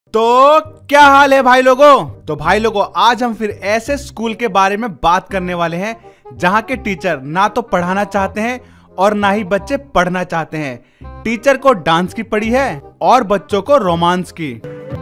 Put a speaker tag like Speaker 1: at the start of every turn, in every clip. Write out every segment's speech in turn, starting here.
Speaker 1: तो क्या हाल है भाई लोगों। तो भाई लोगों, आज हम फिर ऐसे स्कूल के बारे में बात करने वाले हैं जहां के टीचर ना तो पढ़ाना चाहते हैं और ना ही बच्चे पढ़ना चाहते हैं। टीचर को डांस की पड़ी है और बच्चों को रोमांस की।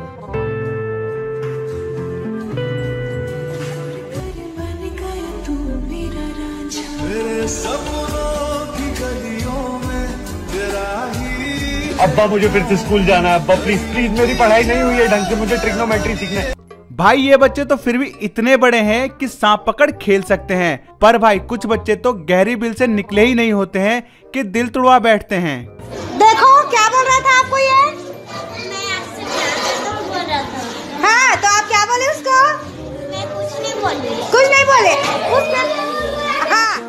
Speaker 2: अब्बा मुझे फिर से स्कूल जाना है। अब्बा प्लीज प्लीज, मेरी पढ़ाई नहीं हुई है ढंग से, मुझे ट्रिग्नोमेट्री सीखना है।
Speaker 1: भाई ये बच्चे तो फिर भी इतने बड़े हैं कि सांप पकड़ खेल सकते हैं, पर भाई कुछ बच्चे तो गहरी बिल से निकले ही नहीं होते हैं कि दिल तुड़वा बैठते हैं।
Speaker 3: देखो क्या बोल रहा था आपको ये? मैं आपसे प्यार बोल रहा था। हाँ तो आप क्या बोले उसको? मैं कुछ नहीं बोली। कुछ नहीं बोले? हाँ।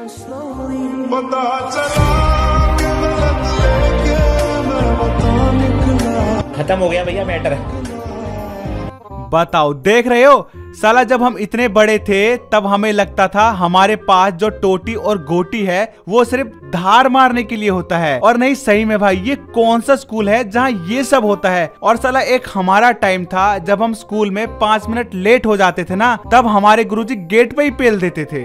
Speaker 4: खत्म हो गया भैया मैटर।
Speaker 1: बताओ, देख रहे हो साला, जब हम इतने बड़े थे तब हमें लगता था हमारे पास जो टोटी और गोटी है वो सिर्फ धार मारने के लिए होता है। और नहीं, सही में भाई ये कौन सा स्कूल है जहाँ ये सब होता है। और साला एक हमारा टाइम था जब हम स्कूल में 5 मिनट लेट हो जाते थे ना, तब हमारे गुरुजी गेट पे ही पेल देते थे।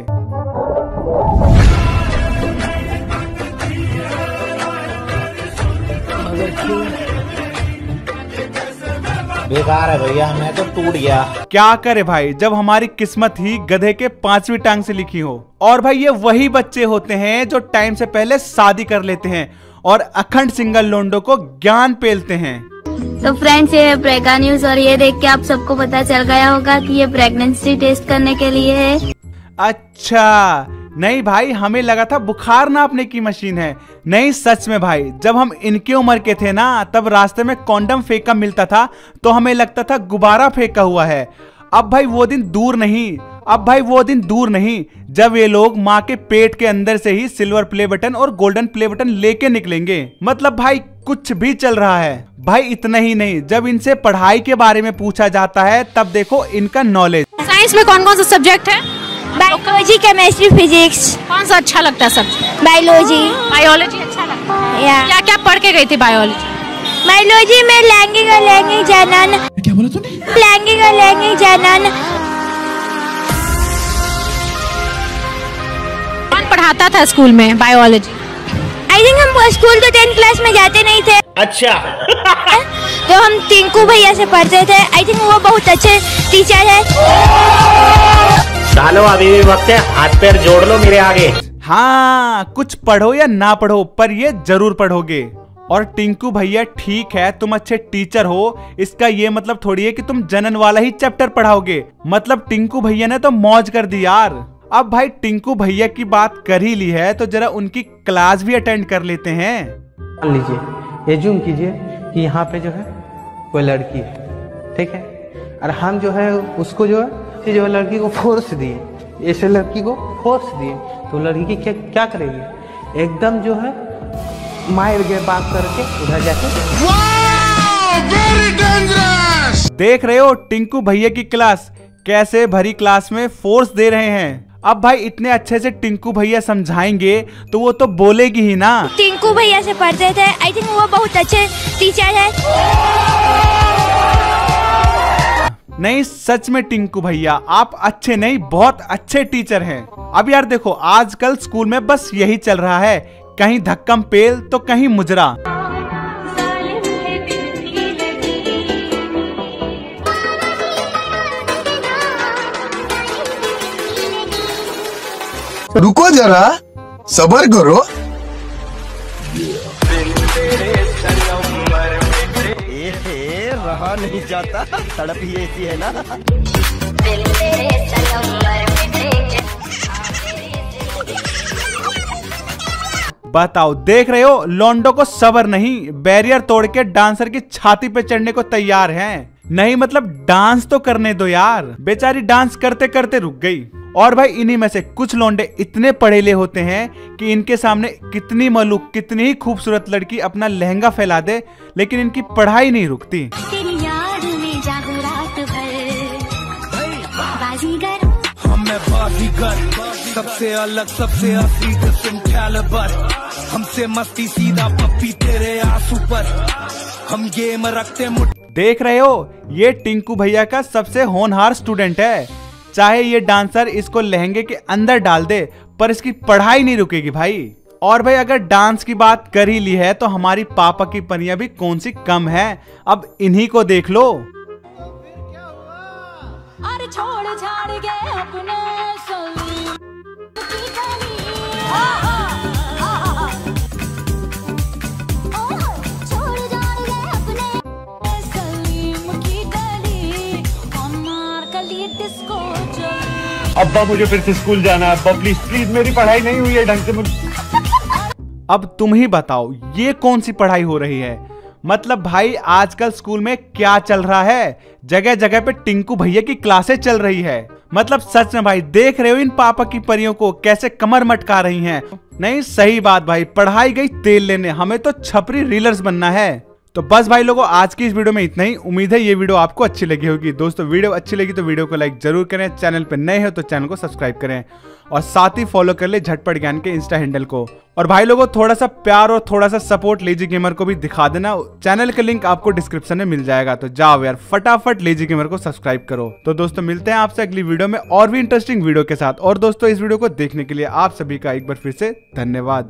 Speaker 4: बेकार है भैया, मैं तो टूट गया।
Speaker 1: क्या करे भाई, जब हमारी किस्मत ही गधे के 5वीं टांग से लिखी हो। और भाई ये वही बच्चे होते हैं जो टाइम से पहले शादी कर लेते हैं और अखंड सिंगल लोंडो को ज्ञान पेलते हैं।
Speaker 5: तो फ्रेंड्स, ये है प्रेगा न्यूज और ये देख के आप सबको पता चल गया होगा कि ये प्रेगनेंसी टेस्ट करने के लिए है।
Speaker 1: अच्छा नहीं भाई, हमें लगा था बुखार नापने की मशीन है। नहीं सच में भाई, जब हम इनकी उम्र के थे ना तब रास्ते में कॉन्डम फेंका मिलता था तो हमें लगता था गुब्बारा फेंका हुआ है। अब भाई वो दिन दूर नहीं, जब ये लोग माँ के पेट के अंदर से ही सिल्वर प्ले बटन और गोल्डन प्ले बटन लेके निकलेंगे। मतलब भाई कुछ भी चल रहा है। भाई इतना ही नहीं, जब इनसे पढ़ाई के बारे में पूछा जाता है तब देखो इनका नॉलेज।
Speaker 6: साइंस में कौन कौन सा सब्जेक्ट है?
Speaker 5: Biology, chemistry, physics.
Speaker 6: कौन सा अच्छा लगता है सब्जेक्ट?
Speaker 5: बायोलॉजी
Speaker 6: अच्छा लगता है। क्या क्या पढ़ के गई थी
Speaker 5: बायोलॉजी में? लैंगिक और लैंगिक जनन।
Speaker 2: क्या बोला तूने?
Speaker 5: लैंगिक और लैंगिक जनन।
Speaker 6: कौन पढ़ाता था स्कूल में बायोलॉजी?
Speaker 5: आई थिंक हम स्कूल तो 10th क्लास में जाते नहीं थे।
Speaker 4: अच्छा।
Speaker 5: तो हम टिंकू भैया से पढ़ते थे। आई थिंक वो बहुत अच्छे टीचर है।
Speaker 4: डालो, अभी भी वक्त है, हाथ पैर जोड़ लो मेरे आगे।
Speaker 1: हाँ, कुछ पढ़ो या ना पढ़ो पर ये जरूर पढ़ोगे। और टिंकू भैया ठीक है, तुम अच्छे टीचर हो, इसका ये मतलब थोड़ी है कि तुम जनन वाला ही चैप्टर पढ़ाओगे। मतलब टिंकू भैया ने तो मौज कर दी यार। अब भाई टिंकू भैया की बात कर ही ली है तो जरा उनकी क्लास भी अटेंड कर लेते हैं।
Speaker 7: मान लीजिए, एज्यूम कीजिए कि यहाँ पे जो है कोई लड़की है, ठीक है, और हम जो है उसको जो है लड़की को फोर्स दिए, ऐसे लड़की को फोर्स दिए तो लड़की क्या करेगी? एकदम जो है मार के बात करके उधर जाके।
Speaker 1: देख रहे हो टिंकू भैया की क्लास कैसे भरी क्लास में फोर्स दे रहे हैं। अब भाई इतने अच्छे से टिंकू भैया समझाएंगे तो वो तो बोलेगी ही ना।
Speaker 5: टिंकू भैया से पढ़ते थे। आई थिंक वो बहुत अच्छे टीचर है।
Speaker 1: नहीं सच में टिंकू भैया आप अच्छे नहीं, बहुत अच्छे टीचर हैं। अब यार देखो, आजकल स्कूल में बस यही चल रहा है, कहीं धक्कम पेल तो कहीं मुजरा।
Speaker 8: रुको जरा, सब्र करो।
Speaker 4: रहा नहीं जाता, तड़प ही ऐसी है ना।
Speaker 1: बताओ, देख रहे हो लोंडो को सब्र नहीं, बैरियर तोड़ के डांसर की छाती पे चढ़ने को तैयार हैं। नहीं मतलब डांस तो करने दो यार। बेचारी डांस करते करते रुक गई। और भाई इन्हीं में से कुछ लोंडे इतने पढ़ेले होते हैं कि इनके सामने कितनी मलूक, कितनी ही खूबसूरत लड़की अपना लहंगा फैला दे, लेकिन इनकी पढ़ाई नहीं रुकती।
Speaker 9: सबसे अलग, सबसे असली हमसे मस्ती सीधा पप्पी तेरे आंसू पर, हम गेम रखते मुठ।
Speaker 1: देख रहे हो, ये टिंकू भैया का सबसे होनहार स्टूडेंट है। चाहे ये डांसर इसको लहंगे के अंदर डाल दे, पर इसकी पढ़ाई नहीं रुकेगी भाई। और भाई अगर डांस की बात कर ही ली है तो हमारी पापा की परियां भी कौन सी कम है, अब इन्हीं को देख लो।
Speaker 10: अरे छोड़ छाड़ गए अपने
Speaker 2: अब्बा मुझे फिर से स्कूल जाना है, अब्बा प्लीज प्लीज, मेरी पढ़ाई नहीं हुई है ढंग से। मुझे
Speaker 1: अब तुम ही बताओ ये कौन सी पढ़ाई हो रही है। मतलब भाई आजकल स्कूल में क्या चल रहा है, जगह जगह पे टिंकू भैया की क्लासेस चल रही है। मतलब सच में भाई देख रहे हो इन पापा की परियों को कैसे कमर मटका रही हैं। नहीं सही बात भाई, पढ़ाई गई तेल लेने, हमें तो छपरी रीलर्स बनना है। तो बस भाई लोगों आज की इस वीडियो में इतना ही। उम्मीद है ये वीडियो आपको अच्छी लगी होगी। दोस्तों वीडियो अच्छी लगी तो वीडियो को लाइक जरूर करें, चैनल पर नए हो तो चैनल को सब्सक्राइब करें और साथ ही फॉलो कर ले झटपट ज्ञान के इंस्टा हैंडल को। और भाई लोगों थोड़ा सा प्यार और थोड़ा सा सपोर्ट लेजी गेमर को भी दिखा देना, चैनल का लिंक आपको डिस्क्रिप्शन में मिल जाएगा। तो जाओ यार फटाफट लेजी गेमर को सब्सक्राइब करो। तो दोस्तों मिलते हैं आपसे अगली वीडियो में और भी इंटरेस्टिंग वीडियो के साथ। और दोस्तों इस वीडियो को देखने के लिए आप सभी का एक बार फिर से धन्यवाद।